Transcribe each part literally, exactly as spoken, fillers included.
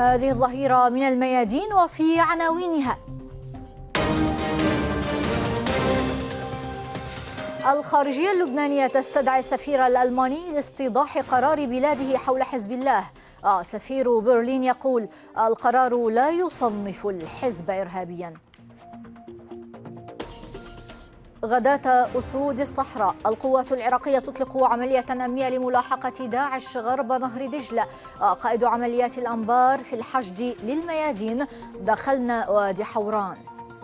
هذه الظهيرة من الميادين وفي عناوينها: الخارجية اللبنانية تستدعي السفير الألماني لاستيضاح قرار بلاده حول حزب الله. آه سفير برلين يقول القرار لا يصنف الحزب إرهابيا. غداة أسود الصحراء، القوات العراقية تطلق عملية أمنية لملاحقة داعش غرب نهر دجلة. قائد عمليات الأنبار في الحشد للميادين: دخلنا وادي حوران.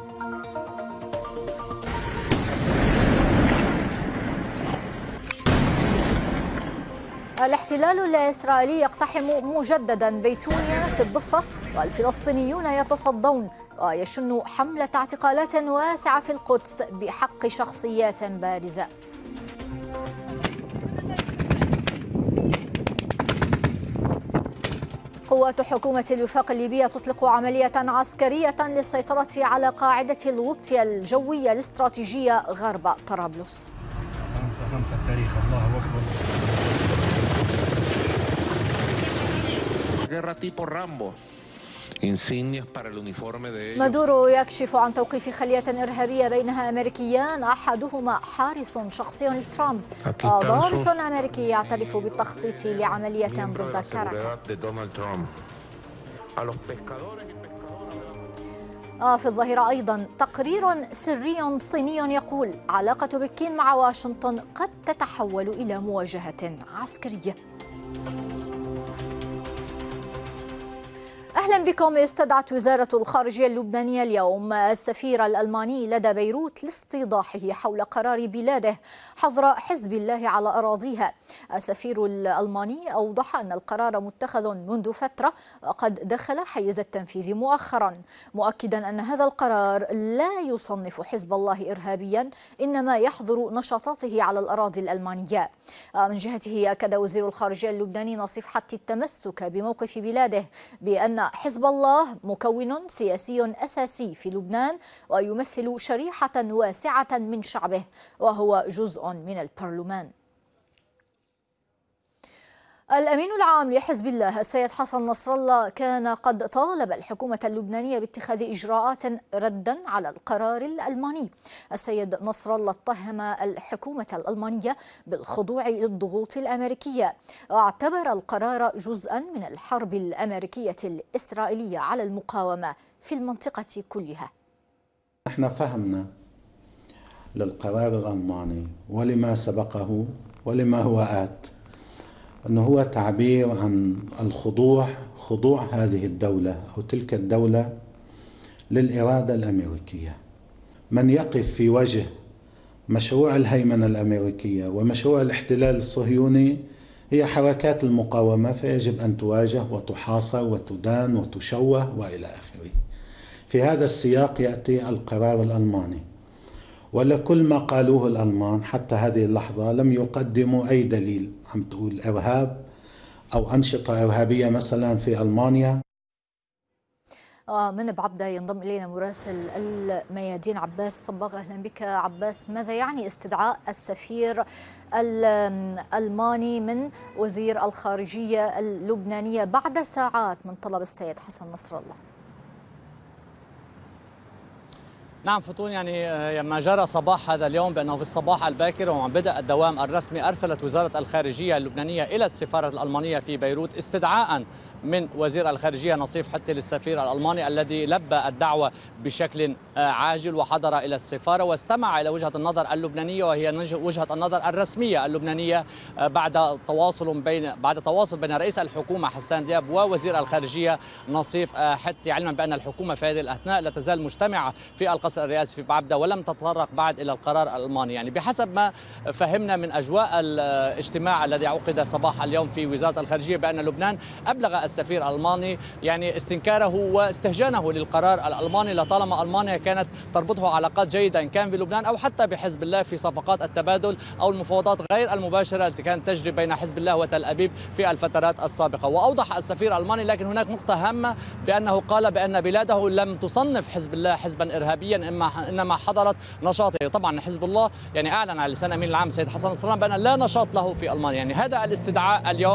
الاحتلال الإسرائيلي يقتحم مجددا بيتونيا في الضفة، والفلسطينيون يتصدون ويشن حملة اعتقالات واسعة في القدس بحق شخصيات بارزة. قوات حكومة الوفاق الليبية تطلق عملية عسكرية للسيطرة على قاعدة الغوطية الجوية الاستراتيجية غرب طرابلس. خمسة خمسة التاريخ. الله أكبر. مادورو يكشف عن توقيف خلية إرهابية بينها أمريكيان، أحدهما حارس شخصي لترامب. ضابط أمريكي يعترف بالتخطيط لعملية ضد كاراكاس. آه في الظاهرة أيضا تقرير سري صيني يقول علاقة بكين مع واشنطن قد تتحول إلى مواجهة عسكرية. أهلا بكم. استدعت وزارة الخارجية اللبنانية اليوم السفير الألماني لدى بيروت لاستيضاحه حول قرار بلاده حظر حزب الله على أراضيها. السفير الألماني أوضح أن القرار متخذ منذ فترة قد دخل حيز التنفيذ مؤخرا، مؤكدا أن هذا القرار لا يصنف حزب الله إرهابيا، إنما يحظر نشاطاته على الأراضي الألمانية. من جهته أكد وزير الخارجية اللبناني نصيف حتى التمسك بموقف بلاده بأن حزب الله مكون سياسي أساسي في لبنان ويمثل شريحة واسعة من شعبه وهو جزء من البرلمان. الأمين العام لحزب الله السيد حسن نصر الله كان قد طالب الحكومة اللبنانية باتخاذ إجراءات ردا على القرار الألماني. السيد نصر الله اتهم الحكومة الألمانية بالخضوع للضغوط الأمريكية، واعتبر القرار جزءا من الحرب الأمريكية الإسرائيلية على المقاومة في المنطقة كلها. احنا فهمنا للقرار الألماني ولما سبقه ولما هو آت أنه هو تعبير عن الخضوع خضوع هذه الدولة أو تلك الدولة للإرادة الأمريكية. من يقف في وجه مشروع الهيمنة الأمريكية ومشروع الاحتلال الصهيوني هي حركات المقاومة، فيجب أن تواجه وتحاصر وتدان وتشوه وإلى آخره. في هذا السياق يأتي القرار الألماني، ولكل ما قالوه الألمان حتى هذه اللحظة لم يقدموا أي دليل عم تقول إرهاب أو أنشطة إرهابية مثلا في ألمانيا. من بعبدة ينضم إلينا مراسل الميادين عباس صباغ. أهلا بك عباس. ماذا يعني استدعاء السفير الألماني من وزير الخارجية اللبنانية بعد ساعات من طلب السيد حسن نصر الله؟ نعم فتون، يعني ما جرى صباح هذا اليوم بأنه في الصباح الباكر ومع بدء الدوام الرسمي أرسلت وزارة الخارجية اللبنانية إلى السفارة الألمانية في بيروت استدعاء من وزير الخارجية نصيف حتى للسفير الألماني الذي لبى الدعوة بشكل عاجل وحضر إلى السفارة واستمع إلى وجهة النظر اللبنانية، وهي وجهة النظر الرسمية اللبنانية بعد تواصل بين بعد تواصل بين رئيس الحكومة حسان دياب ووزير الخارجية نصيف حتى، علما بأن الحكومة في هذه الأثناء لا تزال مجتمعة في القصر الرئاسي في بعبدة ولم تتطرق بعد إلى القرار الألماني. يعني بحسب ما فهمنا من أجواء الاجتماع الذي عقد صباح اليوم في وزارة الخارجية بأن لبنان أبلغ السفير الألماني يعني استنكاره واستهجانه للقرار الألماني، لطالما ألمانيا كانت تربطه علاقات جيدة إن كان بلبنان أو حتى بحزب الله في صفقات التبادل أو المفاوضات غير المباشرة التي كانت تجري بين حزب الله وتل أبيب في الفترات السابقة. وأوضح السفير الألماني لكن هناك نقطة هامة بأنه قال بأن بلاده لم تصنف حزب الله حزبا إرهابيا إنما حضرت نشاطه. طبعا حزب الله يعني أعلن على لسان أمين العام سيد حسن نصر الله بأن لا نشاط له في ألمانيا. يعني هذا الاستدعاء اليوم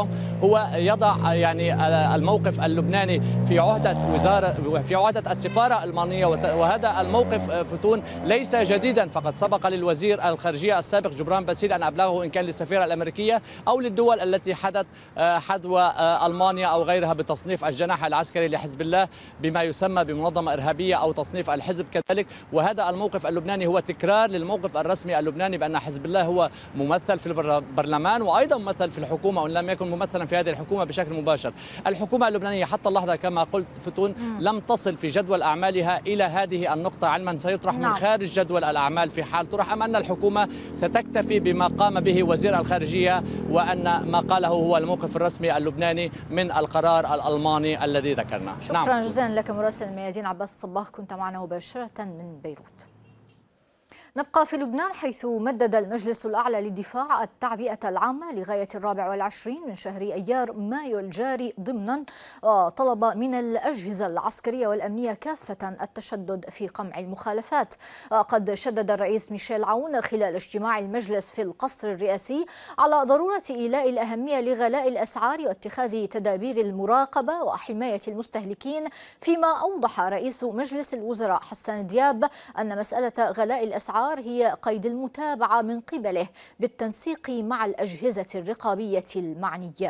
هو يضع يعني الموقف اللبناني في عهدة وزارة في عهدة السفارة الألمانية، وهذا الموقف فتون ليس جديدا، فقد سبق للوزير الخارجية السابق جبران باسيل أن أبلغه إن كان للسفيرة الأمريكية أو للدول التي حدث حذو ألمانيا أو غيرها بتصنيف الجناح العسكري لحزب الله بما يسمى بمنظمة إرهابية أو تصنيف الحزب كذلك. وهذا الموقف اللبناني هو تكرار للموقف الرسمي اللبناني بأن حزب الله هو ممثل في البرلمان وأيضا ممثل في الحكومة، وإن لم يكن ممثلا في هذه الحكومة بشكل مباشر. الحكومة اللبنانية حتى اللحظة كما قلت فتون لم تصل في جدول أعمالها إلى هذه النقطة، علما سيطرح من خارج جدول الأعمال في حال طرح، أم أن الحكومة ستكتفي بما قام به وزير الخارجية وأن ما قاله هو الموقف الرسمي اللبناني من القرار الألماني الذي ذكرناه. شكرا نعم. جزيلا لك مراسل الميادين عباس الصباغ، كنت معنا مباشرة من بيروت. نبقى في لبنان حيث مدد المجلس الأعلى للدفاع التعبئة العامة لغاية الرابع والعشرين من شهر أيار مايو الجاري ضمنا طلب من الأجهزة العسكرية والأمنية كافة التشدد في قمع المخالفات. قد شدد الرئيس ميشيل عون خلال اجتماع المجلس في القصر الرئاسي على ضرورة إيلاء الأهمية لغلاء الأسعار واتخاذ تدابير المراقبة وحماية المستهلكين، فيما أوضح رئيس مجلس الوزراء حسان دياب أن مسألة غلاء الأسعار هي قيد المتابعة من قبله بالتنسيق مع الأجهزة الرقابية المعنية.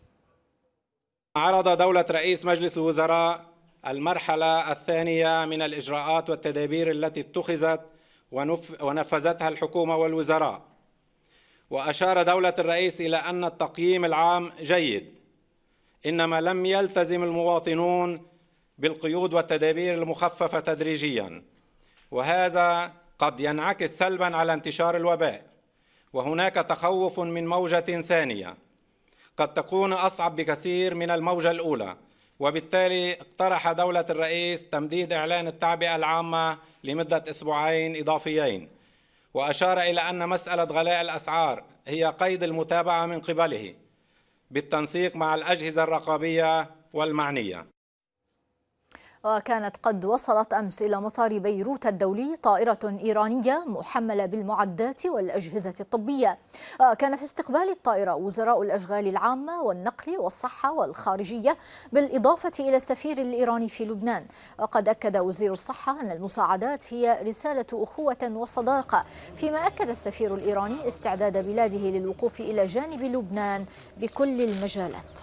عرض دولة رئيس مجلس الوزراء المرحلة الثانية من الإجراءات والتدابير التي اتخذت ونفذتها الحكومة والوزراء، وأشار دولة الرئيس إلى أن التقييم العام جيد، إنما لم يلتزم المواطنون بالقيود والتدابير المخففة تدريجيا، وهذا قد ينعكس سلبا على انتشار الوباء، وهناك تخوف من موجة ثانية قد تكون أصعب بكثير من الموجة الأولى، وبالتالي اقترح دولة الرئيس تمديد إعلان التعبئة العامة لمدة أسبوعين إضافيين، وأشار إلى أن مسألة غلاء الأسعار هي قيد المتابعة من قبله بالتنسيق مع الأجهزة الرقابية والمعنية. وكانت قد وصلت أمس إلى مطار بيروت الدولي طائرة إيرانية محملة بالمعدات والأجهزة الطبية. كان في استقبال الطائرة وزراء الأشغال العامة والنقل والصحة والخارجية بالإضافة إلى السفير الإيراني في لبنان. وقد أكد وزير الصحة أن المساعدات هي رسالة أخوة وصداقة، فيما أكد السفير الإيراني استعداد بلاده للوقوف إلى جانب لبنان بكل المجالات.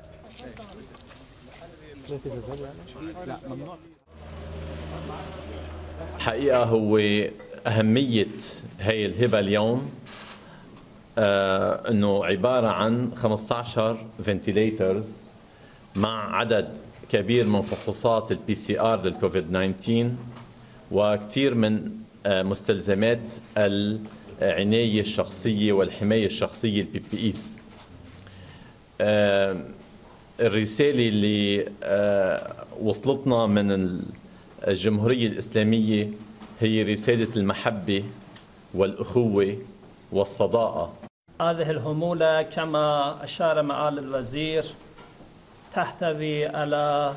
حقيقة هو أهمية هي الهبة اليوم آه أنه عبارة عن خمسة عشر فنتيليترز مع عدد كبير من فحوصات البي سي آر للكوفيد تسعة عشر وكثير من آه مستلزمات العناية الشخصية والحماية الشخصية البي بي إيز. آه الرسالة اللي وصلتنا من الجمهورية الإسلامية هي رسالة المحبة والأخوة والصداقة. هذه الحمولة كما أشار معالي الوزير تحتوي على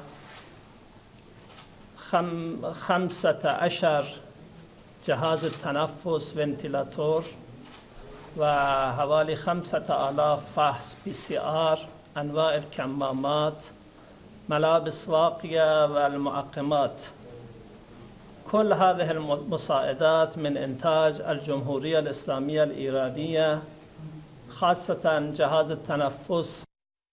خم خمسة عشر جهاز التنفس فنتيلاتور وحوالي خمسة آلاف فحص بي سي آر، أنواع الكمامات، ملابس واقية والمعقمات. كل هذه المساعدات من إنتاج الجمهورية الإسلامية الإيرانية، خاصة جهاز التنفس.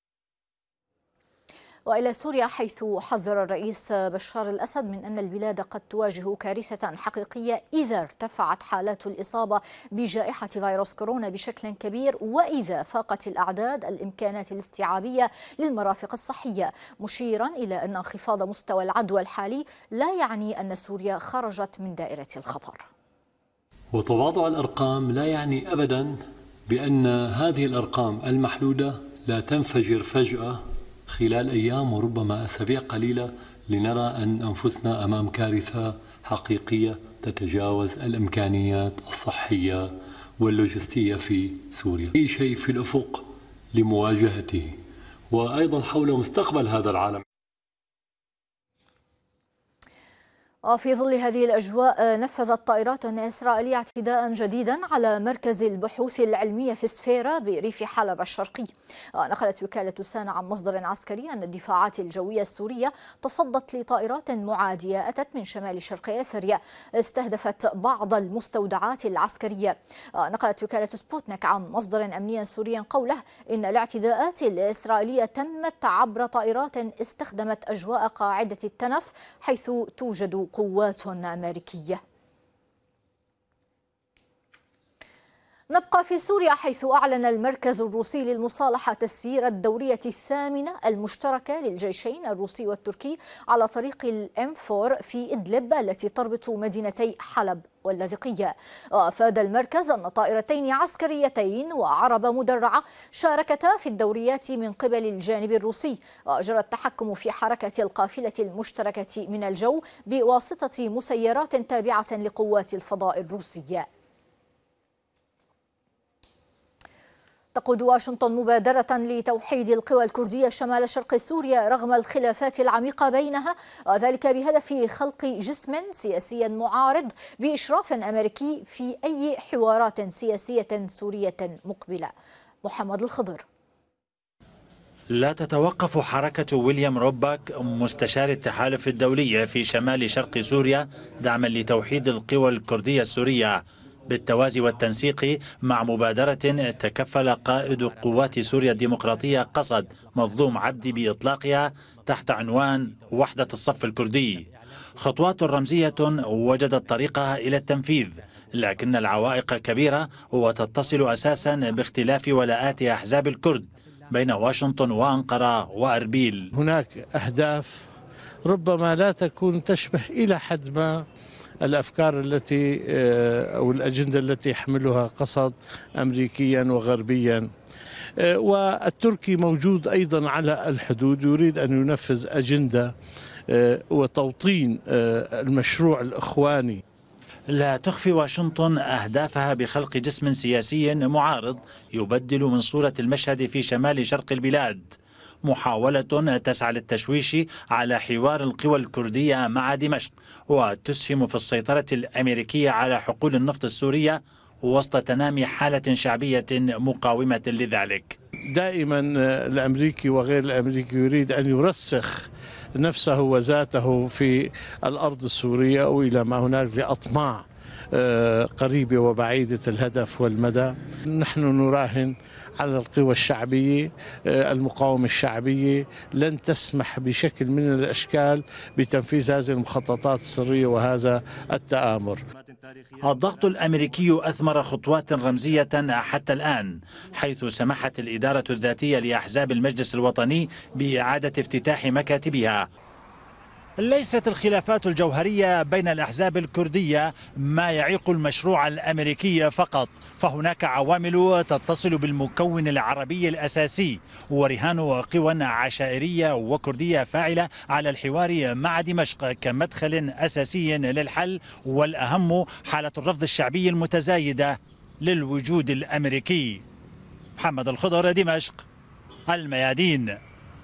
وإلى سوريا، حيث حذر الرئيس بشار الأسد من أن البلاد قد تواجه كارثة حقيقية إذا ارتفعت حالات الإصابة بجائحة فيروس كورونا بشكل كبير، وإذا فاقت الأعداد الإمكانات الاستيعابية للمرافق الصحية، مشيرا إلى أن انخفاض مستوى العدوى الحالي لا يعني أن سوريا خرجت من دائرة الخطر. وتواضع الأرقام لا يعني أبدا بأن هذه الأرقام المحدودة لا تنفجر فجأة خلال أيام وربما أسابيع قليلة لنرى أن أنفسنا أمام كارثة حقيقية تتجاوز الإمكانيات الصحية واللوجستية في سوريا. أي شيء في الأفق لمواجهته، وأيضا حول مستقبل هذا العالم. وفي ظل هذه الأجواء نفذت طائرات إسرائيلية اعتداء جديدا على مركز البحوث العلمية في سفيرة بريف حلب الشرقي. نقلت وكالة سانا عن مصدر عسكري أن الدفاعات الجوية السورية تصدت لطائرات معادية أتت من شمال شرق إثريا استهدفت بعض المستودعات العسكرية. نقلت وكالة سبوتنيك عن مصدر أمني سوري قوله إن الاعتداءات الإسرائيلية تمت عبر طائرات استخدمت أجواء قاعدة التنف حيث توجد قوات أمريكية. نبقى في سوريا حيث أعلن المركز الروسي للمصالحة تسيير الدورية الثامنة المشتركة للجيشين الروسي والتركي على طريق الإم أربعة في إدلب التي تربط مدينتي حلب واللاذقية. وأفاد المركز أن طائرتين عسكريتين وعربة مدرعة شاركتا في الدوريات من قبل الجانب الروسي، وجرى التحكم في حركة القافلة المشتركة من الجو بواسطة مسيرات تابعة لقوات الفضاء الروسية. تقود واشنطن مبادرة لتوحيد القوى الكردية شمال شرق سوريا رغم الخلافات العميقة بينها، وذلك بهدف خلق جسم سياسي معارض بإشراف أمريكي في أي حوارات سياسية سورية مقبلة. محمد الخضر. لا تتوقف حركة ويليام روباك مستشار التحالف الدولي في شمال شرق سوريا دعما لتوحيد القوى الكردية السورية بالتوازي والتنسيق مع مبادرة تكفل قائد قوات سوريا الديمقراطية قصد مظلوم عبدي بإطلاقها تحت عنوان وحدة الصف الكردي. خطوات رمزية وجدت طريقها إلى التنفيذ، لكن العوائق كبيرة وتتصل أساسا باختلاف ولاءات أحزاب الكرد بين واشنطن وأنقرة وأربيل. هناك أهداف ربما لا تكون تشبه إلى حد ما الأفكار التي أو الأجندة التي يحملها قصد أمريكيا وغربيا، والتركي موجود أيضا على الحدود يريد أن ينفذ أجندة وتوطين المشروع الإخواني. لا تخفي واشنطن أهدافها بخلق جسم سياسي معارض يبدل من صورة المشهد في شمال شرق البلاد، محاولة تسعى للتشويش على حوار القوى الكردية مع دمشق وتسهم في السيطرة الأمريكية على حقول النفط السورية وسط تنامي حالة شعبية مقاومة لذلك. دائما الأمريكي وغير الأمريكي يريد أن يرسخ نفسه وذاته في الأرض السورية وإلى ما هناك لأطماع قريبة وبعيدة الهدف والمدى. نحن نراهن على القوى الشعبية، المقاومة الشعبية لن تسمح بشكل من الأشكال بتنفيذ هذه المخططات السرية وهذا التآمر. الضغط الأمريكي أثمر خطوات رمزية حتى الآن، حيث سمحت الإدارة الذاتية لأحزاب المجلس الوطني بإعادة افتتاح مكاتبها. ليست الخلافات الجوهرية بين الأحزاب الكردية ما يعيق المشروع الأمريكي فقط، فهناك عوامل تتصل بالمكون العربي الأساسي ورهان قوى عشائرية وكردية فاعلة على الحوار مع دمشق كمدخل أساسي للحل، والأهم حالة الرفض الشعبي المتزايدة للوجود الأمريكي. محمد الخضر، دمشق، الميادين.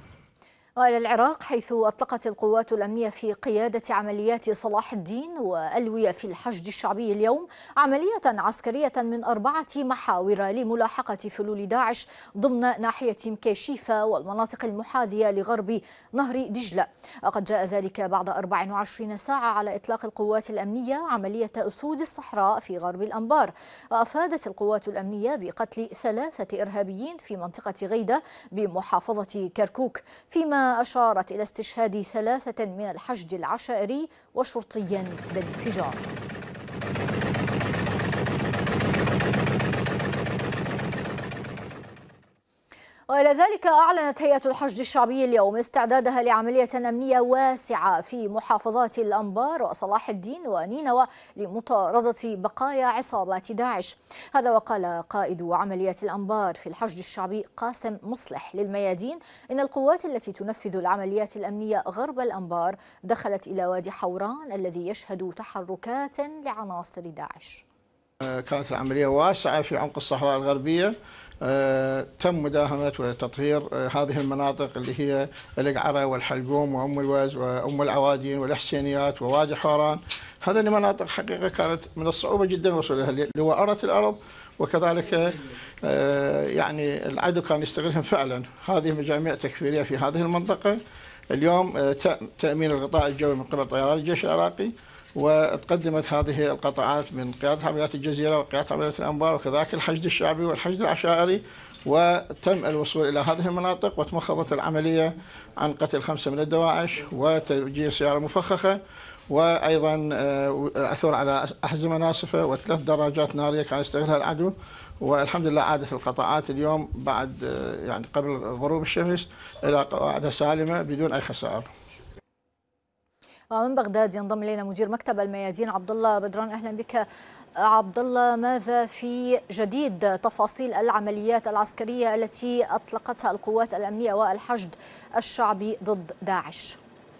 وإلى العراق حيث أطلقت القوات الأمنية في قيادة عمليات صلاح الدين وألوية في الحشد الشعبي اليوم عملية عسكرية من أربعة محاور لملاحقة فلول داعش ضمن ناحية مكيشيفة والمناطق المحاذية لغرب نهر دجلة. وقد جاء ذلك بعد أربع وعشرين ساعة على إطلاق القوات الأمنية عملية أسود الصحراء في غرب الأنبار. وأفادت القوات الأمنية بقتل ثلاثة إرهابيين في منطقة غيدة بمحافظة كركوك، فيما أشارت إلى استشهاد ثلاثة من الحشد العشائري وشرطي بالانفجار. وإلى ذلك أعلنت هيئة الحشد الشعبي اليوم استعدادها لعملية أمنية واسعة في محافظات الأنبار وصلاح الدين ونينوى لمطاردة بقايا عصابات داعش. هذا وقال قائد عمليات الأنبار في الحشد الشعبي قاسم مصلح للميادين إن القوات التي تنفذ العمليات الأمنية غرب الأنبار دخلت إلى وادي حوران الذي يشهد تحركات لعناصر داعش. كانت العملية واسعة في عمق الصحراء الغربية. تم مداهمة وتطهير هذه المناطق اللي هي القعرة والحلقوم وأم الوز وأم العوادين والحسينيات ووادي حوران. هذه المناطق حقيقة كانت من الصعوبة جدا وصولها لوعرة الأرض، وكذلك يعني العدو كان يستغلهم فعلا. هذه مجاميع تكفيرية في هذه المنطقة. اليوم تأمين القطاع الجوي من قبل طيران الجيش العراقي، وتقدمت هذه القطاعات من قيادة عمليات الجزيرة وقيادة عمليات الأنبار وكذلك الحشد الشعبي والحشد العشائري، وتم الوصول إلى هذه المناطق وتمخضت العملية عن قتل خمسة من الدواعش وتفجير سيارة مفخخة، وأيضا عثور على أحزمة ناسفة وثلاث دراجات نارية كان يستغلها العدو. والحمد لله عادت القطاعات اليوم بعد يعني قبل غروب الشمس إلى قواعدها سالمة بدون أي خسائر. ومن بغداد ينضم الينا مدير مكتب الميادين عبد الله بدران. اهلا بك عبد الله، ماذا في جديد تفاصيل العمليات العسكريه التي اطلقتها القوات الامنيه والحشد الشعبي ضد داعش؟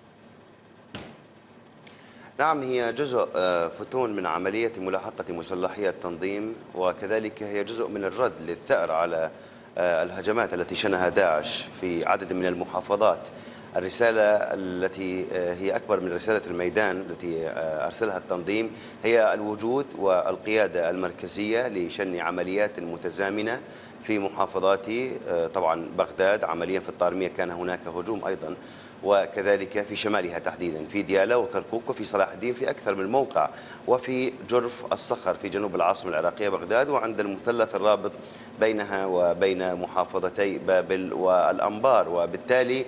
نعم، هي جزء فتون من عملية ملاحقة مسلحية التنظيم، وكذلك هي جزء من الرد للثأر على الهجمات التي شنها داعش في عدد من المحافظات. الرسالة التي هي أكبر من رسالة الميدان التي أرسلها التنظيم هي الوجود والقيادة المركزية لشن عمليات متزامنة في محافظات طبعا بغداد، عمليا في الطارمية كان هناك هجوم أيضا، وكذلك في شمالها تحديدا في ديالى وكركوك وفي صلاح الدين في أكثر من موقع، وفي جرف الصخر في جنوب العاصمة العراقية بغداد، وعند المثلث الرابط بينها وبين محافظتي بابل والأنبار. وبالتالي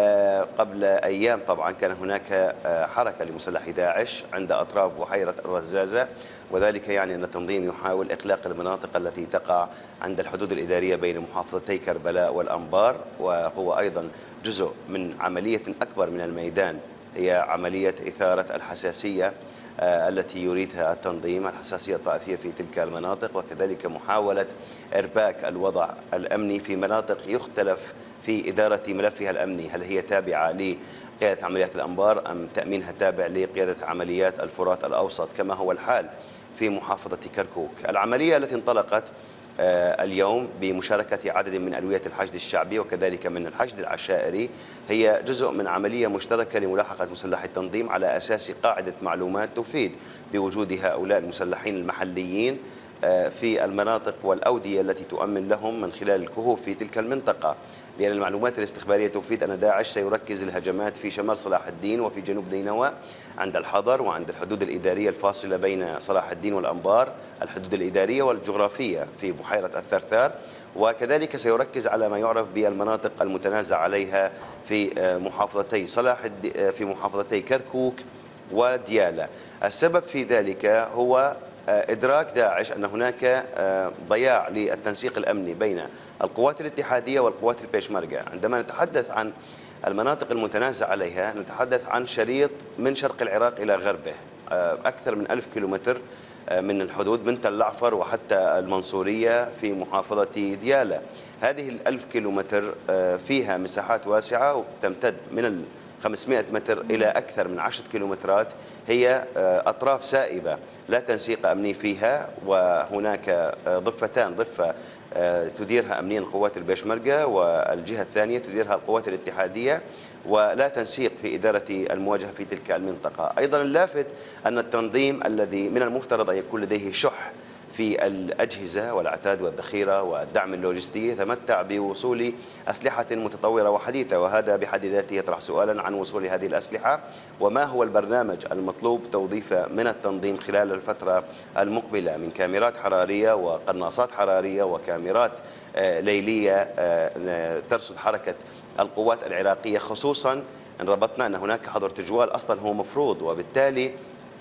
قبل أيام طبعا كان هناك حركة لمسلحي داعش عند أطراف بحيرة الرزازة، وذلك يعني أن التنظيم يحاول إغلاق المناطق التي تقع عند الحدود الإدارية بين محافظتي كربلاء والأنبار، وهو أيضا جزء من عملية أكبر من الميدان، هي عملية إثارة الحساسية التي يريدها التنظيم، الحساسية الطائفية في تلك المناطق، وكذلك محاولة إرباك الوضع الأمني في مناطق يختلف في إدارة ملفها الأمني، هل هي تابعة لقيادة عمليات الأنبار أم تأمينها تابع لقيادة عمليات الفرات الأوسط كما هو الحال في محافظة كركوك. العملية التي انطلقت اليوم بمشاركة عدد من ألوية الحشد الشعبي وكذلك من الحشد العشائري هي جزء من عملية مشتركة لملاحقة مسلحي التنظيم على أساس قاعدة معلومات تفيد بوجود هؤلاء المسلحين المحليين في المناطق والأودية التي تؤمن لهم من خلال الكهوف في تلك المنطقة، لأن المعلومات الاستخبارية تفيد أن داعش سيركز الهجمات في شمال صلاح الدين وفي جنوب نينوى عند الحضر وعند الحدود الإدارية الفاصلة بين صلاح الدين والأنبار، الحدود الإدارية والجغرافية في بحيرة الثرثار، وكذلك سيركز على ما يعرف بالمناطق المتنازع عليها في محافظتي صلاح في محافظتي كركوك وديالى. السبب في ذلك هو إدراك داعش أن هناك ضياع للتنسيق الأمني بين القوات الاتحادية والقوات البيشمركة. عندما نتحدث عن المناطق المتنازع عليها نتحدث عن شريط من شرق العراق إلى غربه أكثر من ألف كيلومتر من الحدود من تل العفر وحتى المنصورية في محافظة ديالى. هذه الألف كيلومتر فيها مساحات واسعة وتمتد من خمسمائة متر إلى أكثر من عشرة كيلومترات، هي أطراف سائبة لا تنسيق أمني فيها، وهناك ضفتان، ضفة تديرها أمنيا قوات البيشمركة والجهة الثانية تديرها القوات الاتحادية، ولا تنسيق في إدارة المواجهة في تلك المنطقة. أيضا اللافت أن التنظيم الذي من المفترض أن يكون لديه شح في الأجهزة والعتاد والذخيرة والدعم اللوجستي يتمتع بوصول أسلحة متطورة وحديثة، وهذا بحد ذاته يطرح سؤالا عن وصول هذه الأسلحة وما هو البرنامج المطلوب توظيفه من التنظيم خلال الفترة المقبلة من كاميرات حرارية وقناصات حرارية وكاميرات ليلية ترصد حركة القوات العراقية، خصوصا إن ربطنا أن هناك حظر تجوال أصلا هو مفروض، وبالتالي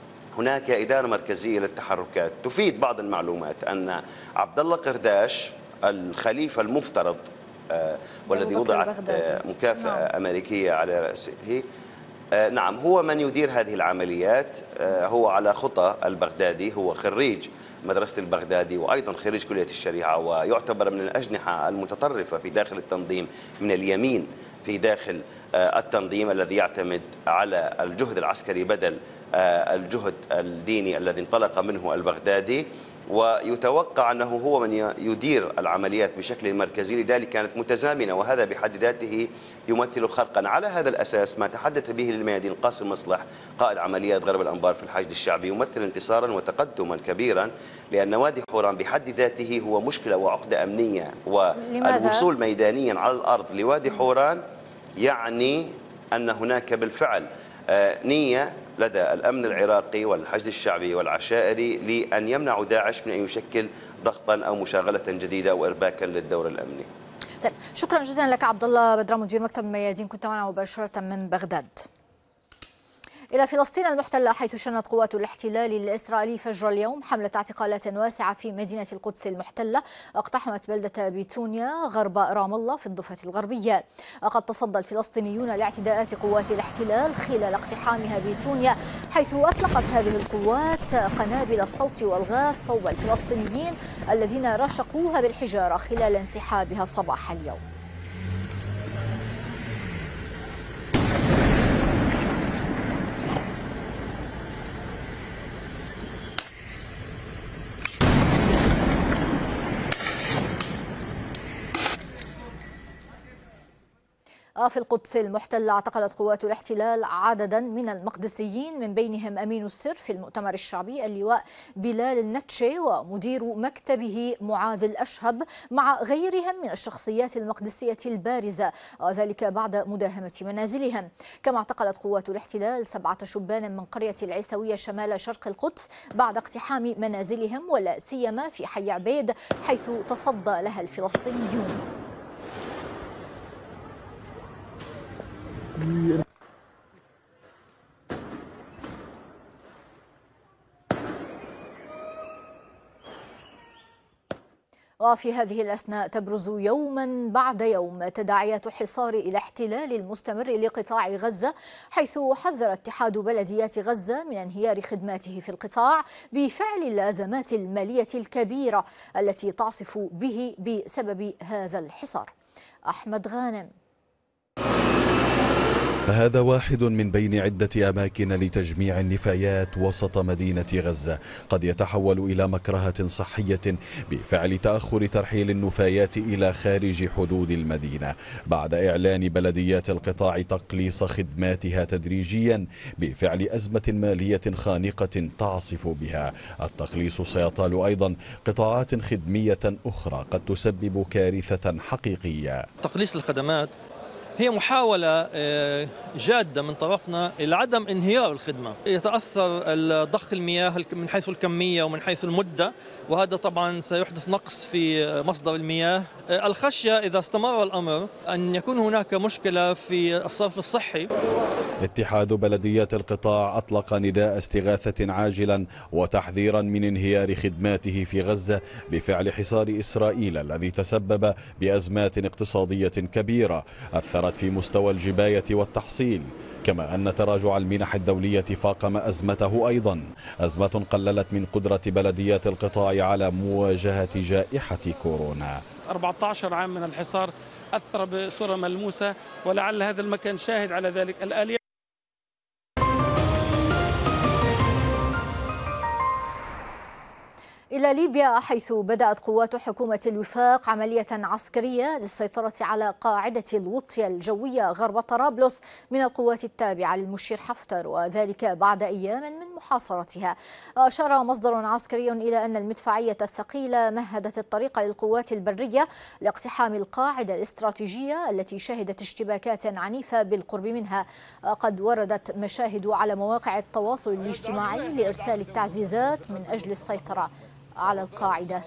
هناك إدارة مركزية للتحركات. تفيد بعض المعلومات أن عبد الله قرداش الخليفة المفترض آه والذي وضعت آه مكافأة نعم. أمريكية على رأسه آه نعم هو من يدير هذه العمليات. آه هو على خطى البغدادي، هو خريج مدرسة البغدادي وأيضا خريج كلية الشريعة، ويعتبر من الأجنحة المتطرفة في داخل التنظيم، من اليمين في داخل آه التنظيم الذي يعتمد على الجهد العسكري بدل الجهد الديني الذي انطلق منه البغدادي. ويتوقع أنه هو من يدير العمليات بشكل مركزي، لذلك كانت متزامنة، وهذا بحد ذاته يمثل خرقا. على هذا الأساس ما تحدث به للميادين قاسم مصلح قائد عمليات غرب الأنبار في الحشد الشعبي يمثل انتصارا وتقدما كبيرا، لأن وادي حوران بحد ذاته هو مشكلة وعقدة أمنية، والوصول ميدانيا على الأرض لوادي حوران يعني أن هناك بالفعل نية لدى الأمن العراقي والحشد الشعبي والعشائري لأن يمنعوا داعش من أن يشكل ضغطا أو مشاغلة جديدة أو إرباكا للدور الأمني. طيب، شكرا جزيلا لك عبد الله بدران مدير مكتب الميادين، كنت معنا مباشرة من بغداد. إلى فلسطين المحتلة، حيث شنت قوات الاحتلال الإسرائيلي فجر اليوم حملة اعتقالات واسعة في مدينة القدس المحتلة اقتحمت بلدة بيتونيا غرب رام الله في الضفة الغربية. قد تصدى الفلسطينيون لاعتداءات قوات الاحتلال خلال اقتحامها بيتونيا، حيث أطلقت هذه القوات قنابل الصوت والغاز صوب الفلسطينيين الذين رشقوها بالحجارة خلال انسحابها صباح اليوم. في القدس المحتلة اعتقلت قوات الاحتلال عددا من المقدسيين، من بينهم أمين السر في المؤتمر الشعبي اللواء بلال النتشي ومدير مكتبه معاذ الأشهب، مع غيرهم من الشخصيات المقدسية البارزة، وذلك بعد مداهمة منازلهم. كما اعتقلت قوات الاحتلال سبعة شبان من قرية العيسوية شمال شرق القدس بعد اقتحام منازلهم، ولا سيما في حي عبيد حيث تصدى لها الفلسطينيون. وفي هذه الأثناء تبرز يوما بعد يوم تداعيات حصار الاحتلال المستمر لقطاع غزة، حيث حذر اتحاد بلديات غزة من انهيار خدماته في القطاع بفعل الأزمات المالية الكبيرة التي تعصف به بسبب هذا الحصار. أحمد غانم. هذا واحد من بين عدة أماكن لتجميع النفايات وسط مدينة غزة، قد يتحول إلى مكرهة صحية بفعل تأخر ترحيل النفايات إلى خارج حدود المدينة، بعد إعلان بلديات القطاع تقليص خدماتها تدريجيا بفعل أزمة مالية خانقة تعصف بها. التقليص سيطال أيضا قطاعات خدمية أخرى قد تسبب كارثة حقيقية. تقليص الخدمات هي محاولة جادة من طرفنا إلى عدم انهيار الخدمة. يتأثر ضخ المياه من حيث الكمية ومن حيث المدة، وهذا طبعا سيحدث نقص في مصدر المياه. الخشية إذا استمر الأمر أن يكون هناك مشكلة في الصرف الصحي. اتحاد بلديات القطاع أطلق نداء استغاثة عاجلا وتحذيرا من انهيار خدماته في غزة بفعل حصار إسرائيل الذي تسبب بأزمات اقتصادية كبيرة أثرت في مستوى الجباية والتحصيل، كما أن تراجع المنح الدولية فاقم أزمته أيضا، أزمة قللت من قدرة بلديات القطاع على مواجهة جائحة كورونا. أربعة عشر عام من الحصار أثر بصورة ملموسة، ولعل هذا المكان شاهد على ذلك. الآلية إلى ليبيا، حيث بدأت قوات حكومة الوفاق عملية عسكرية للسيطرة على قاعدة الوطية الجوية غرب طرابلس من القوات التابعة للمشير حفتر، وذلك بعد أيام من محاصرتها. أشار مصدر عسكري إلى أن المدفعية الثقيلة مهدت الطريق للقوات البرية لاقتحام القاعدة الاستراتيجية التي شهدت اشتباكات عنيفة بالقرب منها. قد وردت مشاهد على مواقع التواصل الاجتماعي لإرسال التعزيزات من أجل السيطرة على القاعدة.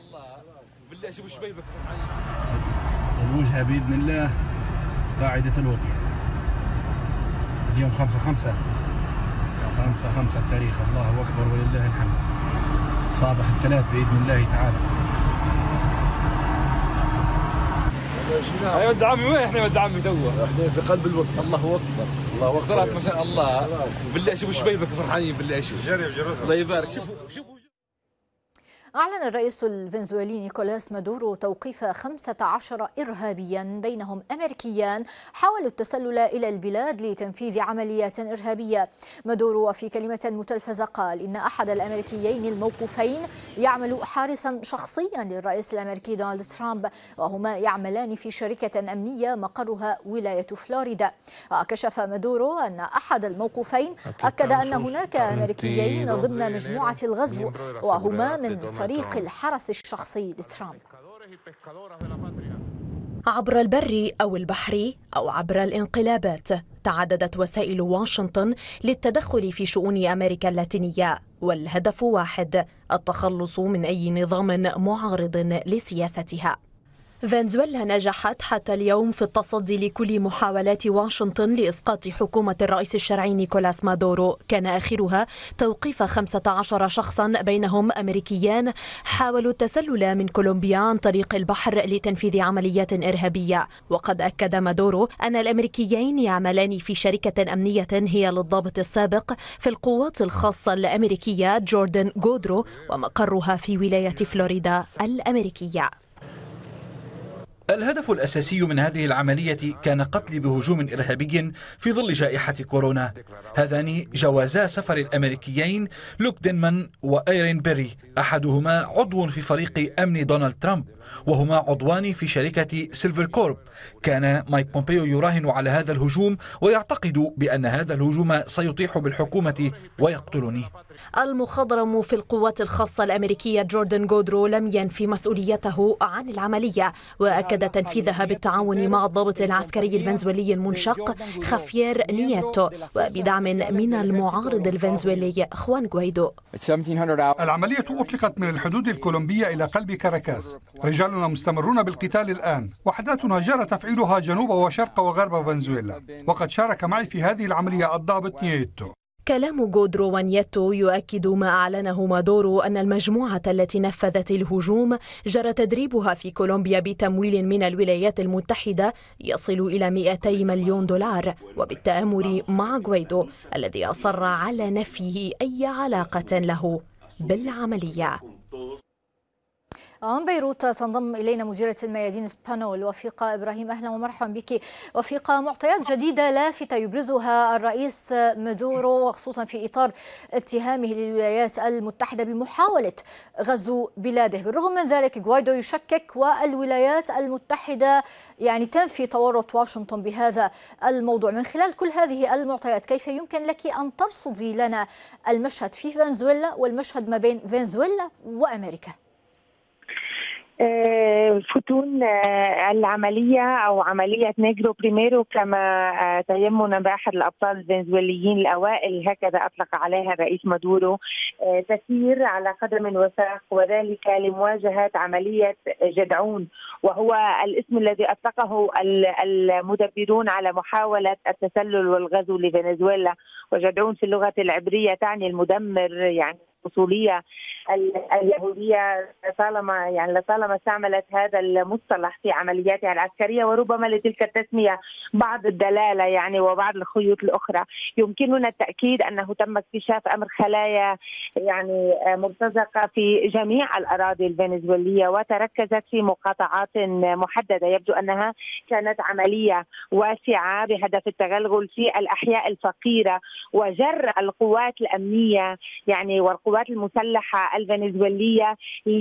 الوجهة بإذن الله قاعدة الوطية اليوم خمسة خمسة خمسة خمسة التاريخ. الله أكبر ولله الحمد. صباح الثلاث بإذن الله تعالى. يا ولد عمي، وين احنا يا ولد عمي؟ توه احنا في قلب الوطن. الله اكبر، الله اكبر، ما شاء الله. بالله شوفوا شبيبك فرحانين، بالله شوف. جرب جرب. الله يبارك. شوفوا شوفوا أعلن الرئيس الفنزويلي نيكولاس مادورو توقيف خمسة عشر إرهابيا بينهم أمريكيان حاولوا التسلل إلى البلاد لتنفيذ عمليات إرهابية. مادورو في كلمة متلفزة قال إن أحد الأمريكيين الموقوفين يعمل حارسا شخصيا للرئيس الأمريكي دونالد ترامب، وهما يعملان في شركة أمنية مقرها ولاية فلوريدا. كشف مادورو أن أحد الموقوفين أكد أن هناك أمريكيين ضمن مجموعة الغزو وهما من فريق الحرس الشخصي لترامب. عبر البر أو البحر أو عبر الانقلابات تعددت وسائل واشنطن للتدخل في شؤون أمريكا اللاتينية، والهدف واحد: التخلص من أي نظام معارض لسياستها. فنزويلا نجحت حتى اليوم في التصدي لكل محاولات واشنطن لإسقاط حكومة الرئيس الشرعي نيكولاس مادورو، كان آخرها توقيف خمسة عشر شخصا بينهم أمريكيان حاولوا التسلل من كولومبيا عن طريق البحر لتنفيذ عمليات إرهابية. وقد أكد مادورو أن الأمريكيين يعملان في شركة أمنية هي للضابط السابق في القوات الخاصة الأمريكية جوردن غودرو، ومقرها في ولاية فلوريدا الأمريكية. الهدف الأساسي من هذه العملية كان قتل بهجوم إرهابي في ظل جائحة كورونا. هذان جوازا سفر الأمريكيين لوك دينمان وأيرين بيري، أحدهما عضو في فريق أمن دونالد ترامب وهما عضوان في شركة سيلفر كورب. كان مايك بومبيو يراهن على هذا الهجوم ويعتقد بأن هذا الهجوم سيطيح بالحكومة ويقتلني. المخضرم في القوات الخاصة الأمريكية جوردن غودرو لم ينفي مسؤوليته عن العملية، وأكد تنفيذها بالتعاون مع الضابط العسكري الفنزويلي المنشق خافيير نييتو وبدعم من المعارض الفنزويلي خوان غويدو. العملية أطلقت من الحدود الكولومبية إلى قلب كاراكاس. رجالنا مستمرون بالقتال الآن، وحداتنا جرى تفعيلها جنوب وشرق وغرب فنزويلا، وقد شارك معي في هذه العملية الضابط نييتو. كلام غودرو ونيتو يؤكد ما أعلنه مادورو أن المجموعة التي نفذت الهجوم جرى تدريبها في كولومبيا بتمويل من الولايات المتحدة يصل إلى مئتي مليون دولار، وبالتآمر مع غويدو الذي أصر على نفيه أي علاقة له بالعملية. من بيروت تنضم إلينا مديرة الميادين اسبانول وفيقة إبراهيم. أهلا ومرحبا بك وفيقة. معطيات جديدة لافتة يبرزها الرئيس مادورو وخصوصا في إطار اتهامه للولايات المتحدة بمحاولة غزو بلاده. بالرغم من ذلك غوايدو يشكك والولايات المتحدة يعني تنفي تورط واشنطن بهذا الموضوع. من خلال كل هذه المعطيات كيف يمكن لك أن ترصدي لنا المشهد في فنزويلا والمشهد ما بين فنزويلا وأمريكا؟ فتون العملية أو عملية نيجرو بريميرو كما تيمنا بأحد الأبطال الفنزويليين الأوائل، هكذا أطلق عليها الرئيس مادورو، تسير على قدم وساق، وذلك لمواجهة عملية جدعون، وهو الاسم الذي أطلقه المدبرون على محاولة التسلل والغزو لفنزويلا. وجدعون في اللغة العبرية تعني المدمر، يعني الأصولية اليهودية طالما يعني لطالما استعملت هذا المصطلح في عملياتها العسكرية، وربما لتلك التسمية بعض الدلالة يعني وبعض الخيوط الأخرى. يمكننا التأكيد أنه تم اكتشاف أمر خلايا يعني مرتزقة في جميع الأراضي الفنزويلية وتركزت في مقاطعات محددة. يبدو أنها كانت عملية واسعة بهدف التغلغل في الأحياء الفقيرة وجر القوات الأمنية يعني والقوات المسلحة الفنزويلية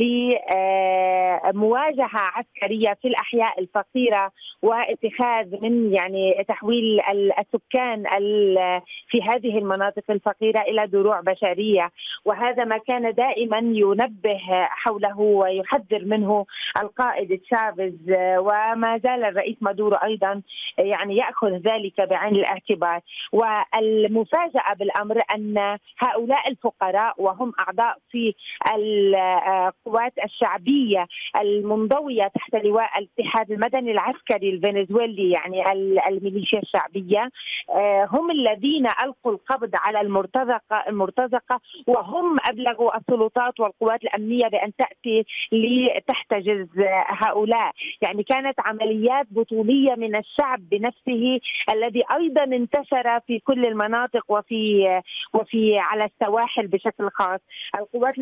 لمواجهة عسكرية في الأحياء الفقيرة واتخاذ من يعني تحويل السكان في هذه المناطق الفقيرة إلى دروع بشرية. وهذا ما كان دائما ينبه حوله ويحذر منه القائد تشافيز، وما زال الرئيس مادورو أيضا يعني يأخذ ذلك بعين الاعتبار. والمفاجأة بالأمر أن هؤلاء الفقراء وهم أعضاء في القوات الشعبية المنضوية تحت لواء الاتحاد المدني العسكري الفنزويلي يعني الميليشيا الشعبية، هم الذين ألقوا القبض على المرتزقة المرتزقة وهم أبلغوا السلطات والقوات الأمنية بأن تأتي لتحتجز هؤلاء. يعني كانت عمليات بطولية من الشعب بنفسه الذي أيضا انتشر في كل المناطق وفي وفي على السواحل بشكل خاص. القوات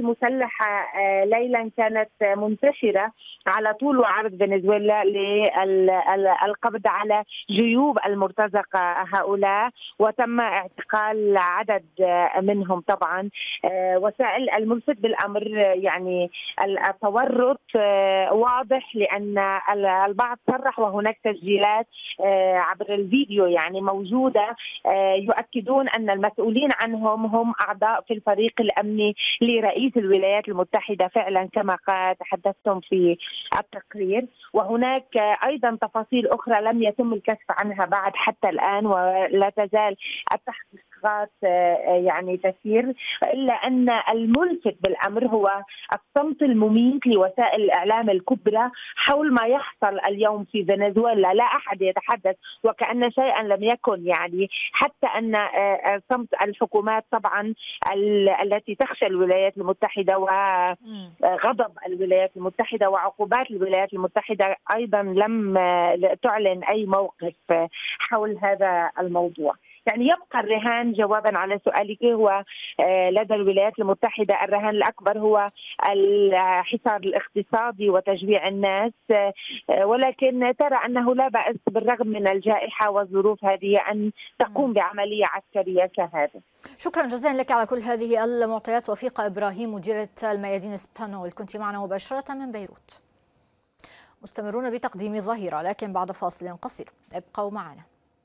المسلحة ليلا كانت منتشرة على طول وعرض فنزويلا للقبض على جيوب المرتزقة هؤلاء، وتم اعتقال عدد منهم. طبعا وسائل الملفت بالأمر يعني التورط واضح، لأن البعض صرح وهناك تسجيلات عبر الفيديو يعني موجودة يؤكدون أن المسؤولين عنهم هم أعضاء في الفريق الأمني لرئيس الولايات المتحدة فعلا كما تحدثتم في التقرير. وهناك أيضا تفاصيل أخرى لم يتم الكشف عنها بعد حتى الآن، ولا تزال التحقيقات يعني تسير، إلا أن الملفت بالأمر هو الصمت المميت لوسائل الإعلام الكبرى حول ما يحصل اليوم في فنزويلا. لا أحد يتحدث وكأن شيئا لم يكن، يعني حتى أن صمت الحكومات طبعا التي تخشى الولايات المتحدة وغضب الولايات المتحدة وعقوبات الولايات المتحدة أيضا لم تعلن أي موقف حول هذا الموضوع. يعني يبقى الرهان، جوابا على سؤالك، هو لدى الولايات المتحدة الرهان الأكبر هو الحصار الاقتصادي وتجويع الناس، ولكن ترى أنه لا بأس بالرغم من الجائحة والظروف هذه أن تقوم بعملية عسكرية كهذه. شكرا جزيلا لك على كل هذه المعطيات. وفيقة إبراهيم مديرة الميادين سبانول كنت معنا مباشرة من بيروت. مستمرون بتقديم ظهيرة لكن بعد فاصل قصير، ابقوا معنا.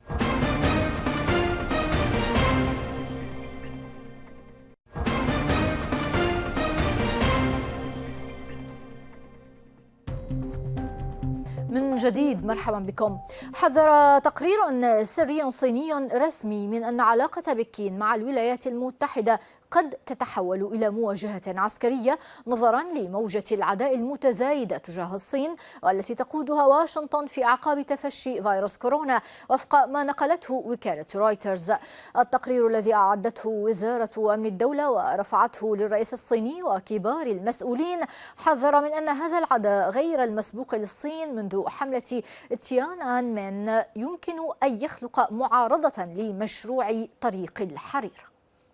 من جديد مرحبا بكم. حذر تقرير سري صيني رسمي من أن علاقة بكين مع الولايات المتحدة قد تتحول إلى مواجهة عسكرية نظرا لموجة العداء المتزايدة تجاه الصين والتي تقودها واشنطن في أعقاب تفشي فيروس كورونا وفق ما نقلته وكالة رويترز. التقرير الذي أعدته وزارة أمن الدولة ورفعته للرئيس الصيني وكبار المسؤولين حذر من أن هذا العداء غير المسبوق للصين منذ حملة تيان آن من يمكن أن يخلق معارضة لمشروع طريق الحرير.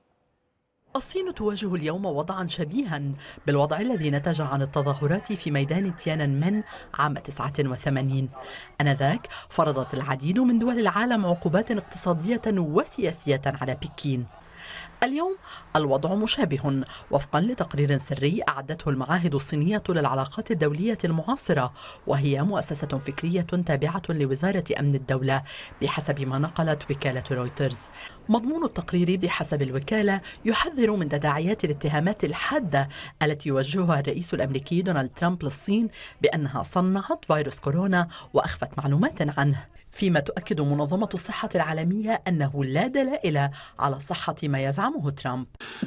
الصين تواجه اليوم وضعا شبيها بالوضع الذي نتج عن التظاهرات في ميدان تيانانمن عام تسعة وثمانين. آنذاك فرضت العديد من دول العالم عقوبات اقتصادية وسياسية على بكين. اليوم الوضع مشابه وفقا لتقرير سري أعدته المعاهد الصينية للعلاقات الدولية المعاصرة، وهي مؤسسة فكرية تابعة لوزارة أمن الدولة بحسب ما نقلت وكالة رويترز. مضمون التقرير بحسب الوكالة يحذر من تداعيات الاتهامات الحادة التي يوجهها الرئيس الأمريكي دونالد ترامب للصين بأنها صنعت فيروس كورونا وأخفت معلومات عنه، فيما تؤكد منظمة الصحة العالمية أنه لا دلائل على صحة ما يزعمه ترامب.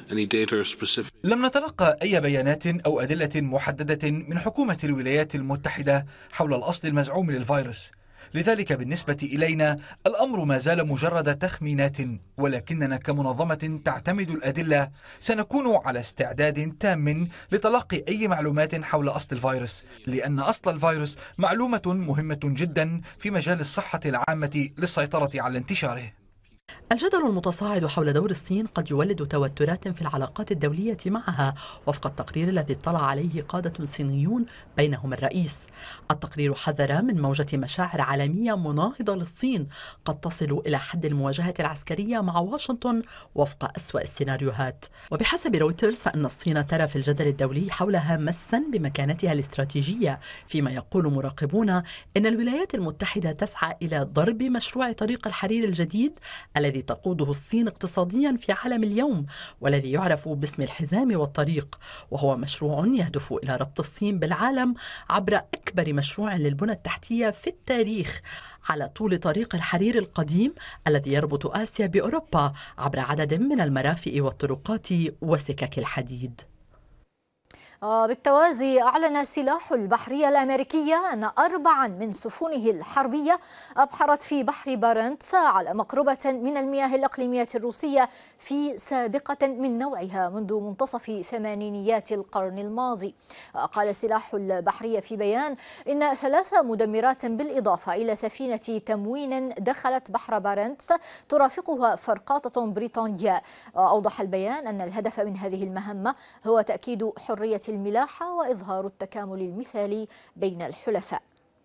لم نتلقى أي بيانات أو أدلة محددة من حكومة الولايات المتحدة حول الأصل المزعوم للفيروس، لذلك بالنسبة إلينا الأمر ما زال مجرد تخمينات، ولكننا كمنظمة تعتمد الأدلة سنكون على استعداد تام لتلقي أي معلومات حول أصل الفيروس، لأن أصل الفيروس معلومة مهمة جدا في مجال الصحة العامة للسيطرة على انتشاره. الجدل المتصاعد حول دور الصين قد يولد توترات في العلاقات الدولية معها وفق التقرير الذي اطلع عليه قادة صينيون بينهم الرئيس. التقرير حذر من موجة مشاعر عالمية مناهضة للصين قد تصل إلى حد المواجهة العسكرية مع واشنطن وفق أسوأ السيناريوهات. وبحسب رويترز فإن الصين ترى في الجدل الدولي حولها مسا بمكانتها الاستراتيجية، فيما يقول مراقبون إن الولايات المتحدة تسعى إلى ضرب مشروع طريق الحرير الجديد الذي تقوده الصين اقتصاديا في عالم اليوم، والذي يعرف باسم الحزام والطريق، وهو مشروع يهدف إلى ربط الصين بالعالم عبر أكبر مشروع للبنى التحتية في التاريخ على طول طريق الحرير القديم الذي يربط آسيا بأوروبا عبر عدد من المرافئ والطرقات وسكك الحديد. بالتوازي أعلن سلاح البحرية الأمريكية أن أربعا من سفنه الحربية أبحرت في بحر بارنتس على مقربة من المياه الإقليمية الروسية في سابقة من نوعها منذ منتصف ثمانينيات القرن الماضي. قال سلاح البحرية في بيان إن ثلاث مدمرات بالإضافة إلى سفينة تموين دخلت بحر بارنتس ترافقها فرقاطة بريطانية. أوضح البيان أن الهدف من هذه المهمة هو تأكيد حرية الملاحة وإظهار التكامل المثالي بين الحلفاء.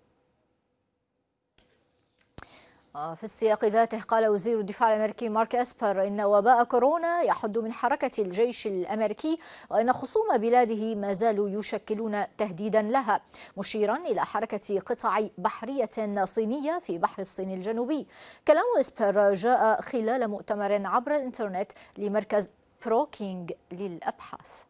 في السياق ذاته قال وزير الدفاع الأمريكي مارك إسبر إن وباء كورونا يحد من حركة الجيش الأمريكي وإن خصوم بلاده ما زالوا يشكلون تهديدا لها، مشيرا إلى حركة قطع بحرية صينية في بحر الصين الجنوبي. كلام إسبر جاء خلال مؤتمر عبر الإنترنت لمركز بروكينج للأبحاث.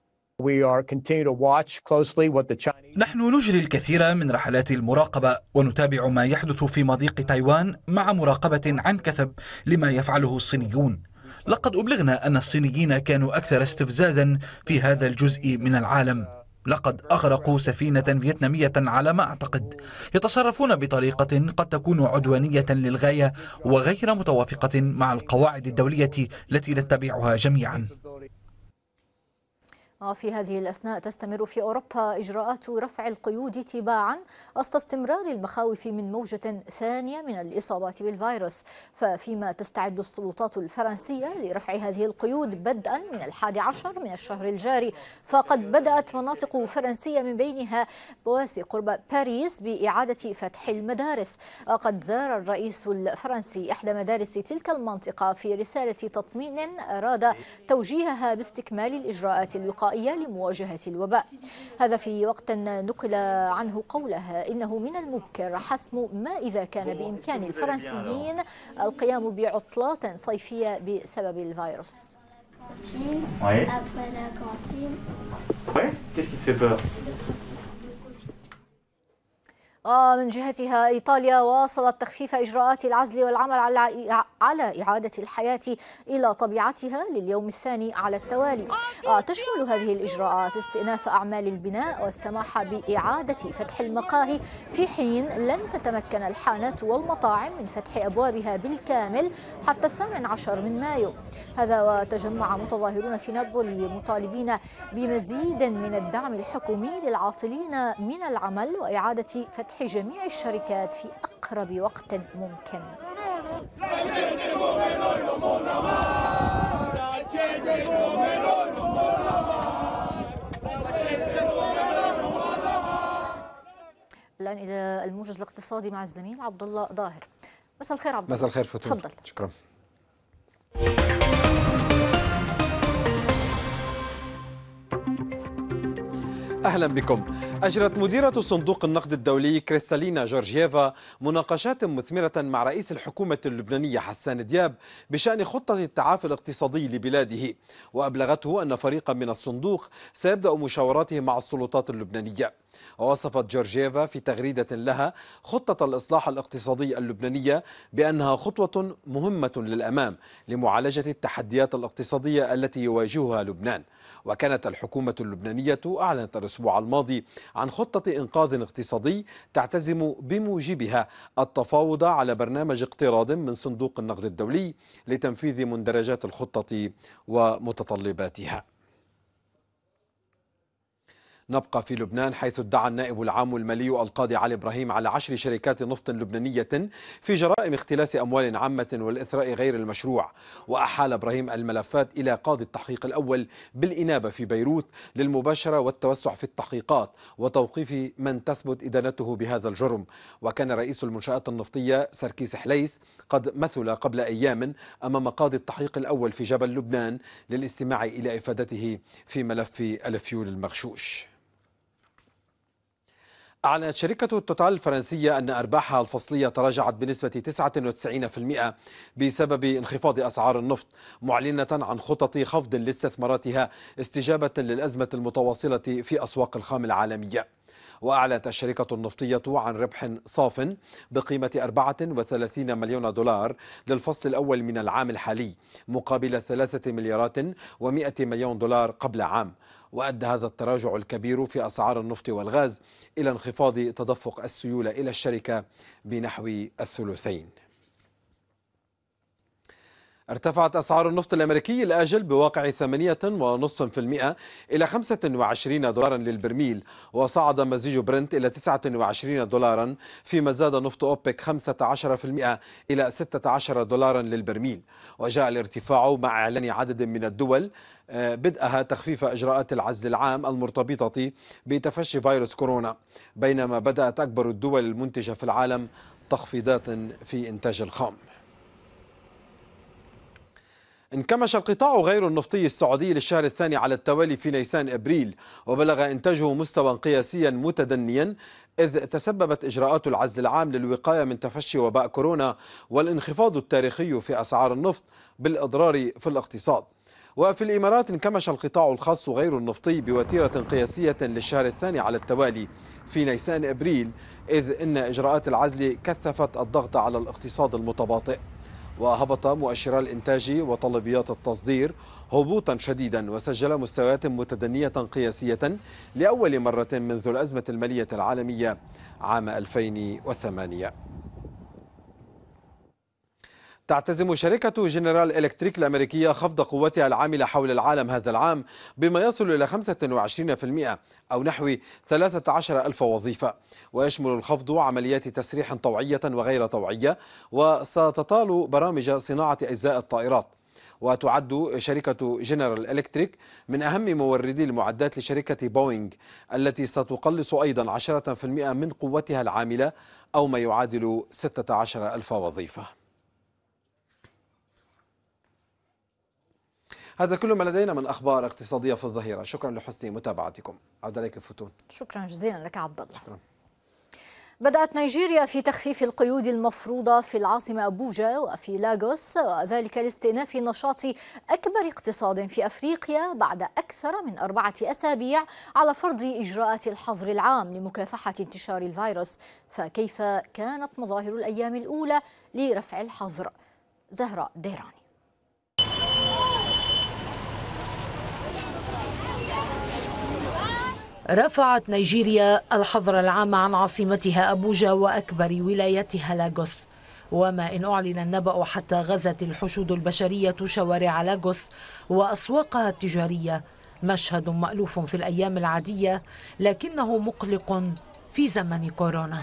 نحن نجري الكثير من رحلات المراقبة ونتابع ما يحدث في مضيق تايوان مع مراقبة عن كثب لما يفعله الصينيون. لقد أبلغنا أن الصينيين كانوا أكثر استفزازا في هذا الجزء من العالم. لقد أغرقوا سفينة فيتنامية على ما أعتقد. يتصرفون بطريقة قد تكون عدوانية للغاية وغير متوافقة مع القواعد الدولية التي نتبعها جميعا. في هذه الأثناء تستمر في أوروبا إجراءات رفع القيود تباعا وسط استمرار المخاوف من موجة ثانية من الإصابات بالفيروس. ففيما تستعد السلطات الفرنسية لرفع هذه القيود بدءا من الحادي عشر من الشهر الجاري، فقد بدأت مناطق فرنسية من بينها بواسي قرب باريس بإعادة فتح المدارس. قد زار الرئيس الفرنسي إحدى مدارس تلك المنطقة في رسالة تطمين أراد توجيهها باستكمال الإجراءات الوقائية لمواجهة الوباء. هذا في وقت نقل عنه قوله إنه من المبكر حسم ما إذا كان بإمكان الفرنسيين القيام بعطلات صيفية بسبب الفيروس. من جهتها إيطاليا واصلت تخفيف إجراءات العزل والعمل على على إعادة الحياة إلى طبيعتها لليوم الثاني على التوالي. تشمل هذه الإجراءات استئناف أعمال البناء والسماح بإعادة فتح المقاهي، في حين لن تتمكن الحانات والمطاعم من فتح أبوابها بالكامل حتى الثامن عشر من مايو. هذا وتجمع متظاهرون في نابولي مطالبين بمزيد من الدعم الحكومي للعاطلين من العمل وإعادة فتح جميع الشركات في أقرب وقت ممكن. الآن إلى الموجز الاقتصادي مع الزميل عبد الله ظاهر. مساء الخير عبد الله. مساء الخير فتون. تفضل. شكرا. أهلا بكم. أجرت مديرة صندوق النقد الدولي كريستالينا جورجييفا مناقشات مثمرة مع رئيس الحكومة اللبنانية حسان دياب بشأن خطة التعافي الاقتصادي لبلاده، وأبلغته أن فريقا من الصندوق سيبدأ مشاوراته مع السلطات اللبنانية. ووصفت جورجييفا في تغريدة لها خطة الإصلاح الاقتصادي اللبنانية بأنها خطوة مهمة للأمام لمعالجة التحديات الاقتصادية التي يواجهها لبنان. وكانت الحكومة اللبنانية أعلنت الأسبوع الماضي عن خطة إنقاذ اقتصادي تعتزم بموجبها التفاوض على برنامج اقتراض من صندوق النقد الدولي لتنفيذ مندرجات الخطة ومتطلباتها. نبقى في لبنان، حيث ادعى النائب العام المالي القاضي علي إبراهيم على عشر شركات نفط لبنانية في جرائم اختلاس أموال عامة والإثراء غير المشروع. وأحال إبراهيم الملفات إلى قاضي التحقيق الأول بالإنابة في بيروت للمباشرة والتوسع في التحقيقات وتوقيف من تثبت إدانته بهذا الجرم. وكان رئيس المنشآت النفطية سركيس حليس قد مثل قبل أيام أمام قاضي التحقيق الأول في جبل لبنان للاستماع إلى إفادته في ملف الفيول المغشوش. أعلنت شركة توتال الفرنسية أن أرباحها الفصلية تراجعت بنسبة تسعة وتسعين بالمئة بسبب انخفاض أسعار النفط، معلنة عن خطط خفض لاستثماراتها استجابة للأزمة المتواصلة في أسواق الخام العالمية. وأعلنت الشركة النفطية عن ربح صاف بقيمة أربعة وثلاثين مليون دولار للفصل الأول من العام الحالي مقابل ثلاثة مليارات ومئة مليون دولار قبل عام. وأدى هذا التراجع الكبير في أسعار النفط والغاز إلى انخفاض تدفق السيولة إلى الشركة بنحو الثلثين. ارتفعت أسعار النفط الأمريكي الآجل بواقع ثمانية فاصلة خمسة بالمئة إلى خمسة وعشرين دولارا للبرميل، وصعد مزيج برنت إلى تسعة وعشرين دولارا، فيما زاد نفط أوبك خمسة عشر بالمئة إلى ستة عشر دولارا للبرميل. وجاء الارتفاع مع إعلان عدد من الدول بدأها تخفيف إجراءات العزل العام المرتبطة بتفشي فيروس كورونا، بينما بدأت أكبر الدول المنتجة في العالم تخفيضات في إنتاج الخام. انكمش القطاع غير النفطي السعودي للشهر الثاني على التوالي في نيسان أبريل، وبلغ إنتاجه مستوى قياسيا متدنيا، إذ تسببت إجراءات العزل العام للوقاية من تفشي وباء كورونا والانخفاض التاريخي في أسعار النفط بالإضرار في الاقتصاد. وفي الإمارات انكمش القطاع الخاص غير النفطي بوتيرة قياسية للشهر الثاني على التوالي في نيسان أبريل، إذ إن إجراءات العزل كثفت الضغط على الاقتصاد المتباطئ. وهبط مؤشر الإنتاج وطلبيات التصدير هبوطا شديدا، وسجل مستويات متدنية قياسية لأول مرة منذ الأزمة المالية العالمية عام ألفين وثمانية. تعتزم شركة جنرال إلكتريك الأمريكية خفض قوتها العاملة حول العالم هذا العام بما يصل إلى خمسة وعشرين بالمئة أو نحو ثلاثة عشر ألف وظيفة، ويشمل الخفض عمليات تسريح طوعية وغير طوعية، وستطال برامج صناعة أجزاء الطائرات. وتعد شركة جنرال إلكتريك من أهم موردي المعدات لشركة بوينغ التي ستقلص أيضا عشرة بالمئة من قوتها العاملة أو ما يعادل ستة عشر ألف وظيفة. هذا كل ما لدينا من أخبار اقتصادية في الظهيرة. شكرا لحسن متابعتكم. عودة إليك فتون. شكرا جزيلا لك عبد الله. شكرا. بدأت نيجيريا في تخفيف القيود المفروضة في العاصمة أبوجا وفي لاغوس، وذلك لاستئناف نشاط أكبر اقتصاد في أفريقيا بعد أكثر من أربعة أسابيع على فرض إجراءات الحظر العام لمكافحة انتشار الفيروس. فكيف كانت مظاهر الأيام الأولى لرفع الحظر؟ زهراء ديراني. رفعت نيجيريا الحظر العام عن عاصمتها أبوجا وأكبر ولايتها لاغوس، وما إن أعلن النبأ حتى غزت الحشود البشرية شوارع لاغوس وأسواقها التجارية، مشهد مألوف في الأيام العادية لكنه مقلق في زمن كورونا.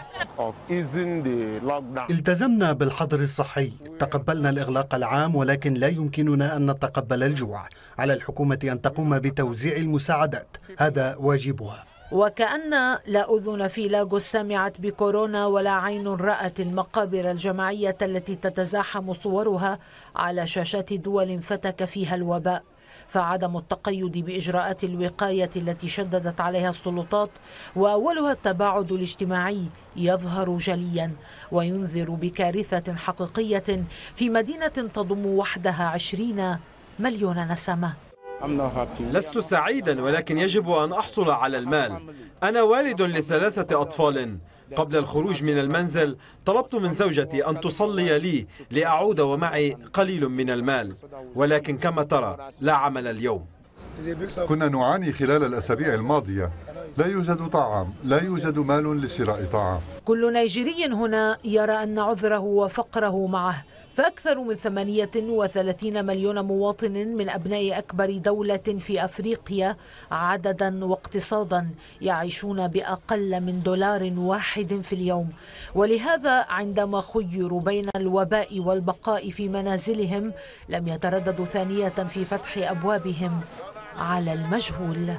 التزمنا بالحظر الصحي، تقبلنا الإغلاق العام، ولكن لا يمكننا أن نتقبل الجوع. على الحكومة أن تقوم بتوزيع المساعدات، هذا واجبها. وكأن لا أذن في لاغوس سمعت بكورونا ولا عين رأت المقابر الجماعية التي تتزاحم صورها على شاشات دول فتك فيها الوباء. فعدم التقيد بإجراءات الوقاية التي شددت عليها السلطات وأولها التباعد الاجتماعي يظهر جليا وينذر بكارثة حقيقية في مدينة تضم وحدها عشرين مليون نسمة. لست سعيدا، ولكن يجب أن أحصل على المال. أنا والد لثلاثة أطفال. قبل الخروج من المنزل طلبت من زوجتي أن تصلي لي لأعود ومعي قليل من المال، ولكن كما ترى لا عمل اليوم. كنا نعاني خلال الأسابيع الماضية، لا يوجد طعام، لا يوجد مال لشراء طعام. كل نيجيري هنا يرى أن عذره وفقره معه، فأكثر من ثمانية وثلاثين مليون مواطن من أبناء أكبر دولة في أفريقيا عددا واقتصادا يعيشون بأقل من دولار واحد في اليوم. ولهذا عندما خيروا بين الوباء والبقاء في منازلهم لم يترددوا ثانية في فتح أبوابهم على المجهول.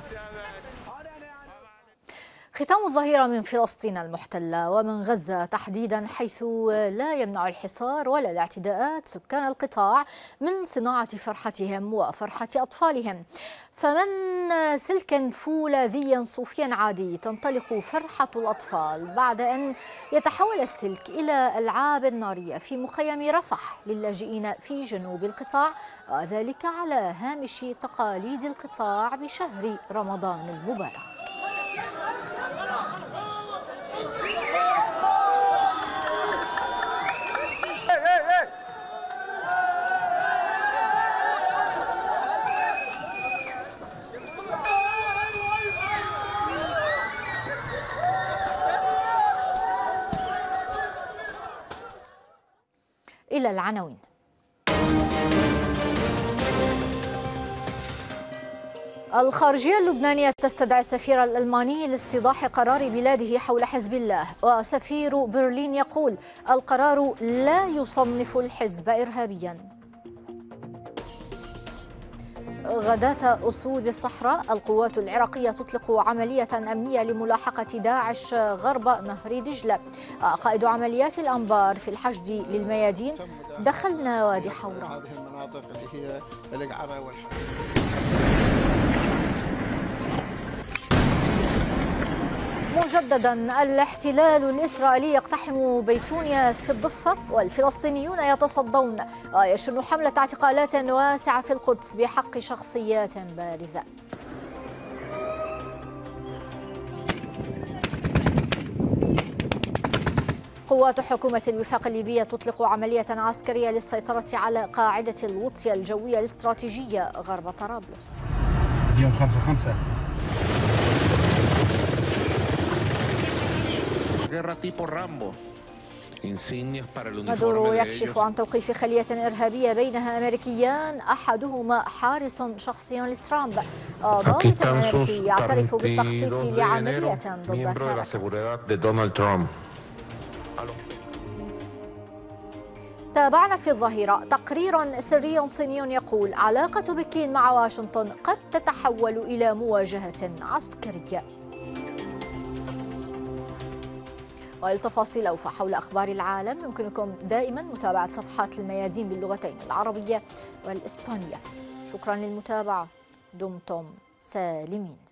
ختام الظهيرة من فلسطين المحتلة ومن غزة تحديدا، حيث لا يمنع الحصار ولا الاعتداءات سكان القطاع من صناعة فرحتهم وفرحة أطفالهم. فمن سلك فولاذي صوفيا عادي تنطلق فرحة الأطفال بعد أن يتحول السلك إلى ألعاب نارية في مخيم رفح للاجئين في جنوب القطاع، وذلك على هامش تقاليد القطاع بشهر رمضان المبارك. إلى العناوين. الخارجية اللبنانية تستدعي السفير الألماني لاستيضاح قرار بلاده حول حزب الله، وسفير برلين يقول القرار لا يصنف الحزب إرهابيا. غداة أسود الصحراء، القوات العراقية تطلق عملية أمنية لملاحقة داعش غرب نهر دجلة. قائد عمليات الأنبار في الحشد للميادين دخلنا وادي حورة. هذه المناطق اللي هي القعرة والحرب. مجددا الاحتلال الإسرائيلي يقتحم بيتونيا في الضفة، والفلسطينيون يتصدون ويشن حملة اعتقالات واسعة في القدس بحق شخصيات بارزة. قوات حكومة الوفاق الليبية تطلق عملية عسكرية للسيطرة على قاعدة الوطية الجوية الاستراتيجية غرب طرابلس. اليوم خمسة خمسة. مادورو يكشف عن توقيف خلية إرهابية بينها أمريكيان أحدهما حارس شخصي لترامب. ضابط أمريكي يعترف بالتخطيط لعملية ضد كاراكاس. تابعنا في الظهيرة تقرير سري صيني يقول علاقة بكين مع واشنطن قد تتحول إلى مواجهة عسكرية. والتفاصيل أوفى حول أخبار العالم يمكنكم دائما متابعة صفحات الميادين باللغتين العربية والإسبانية. شكرا للمتابعة، دمتم سالمين.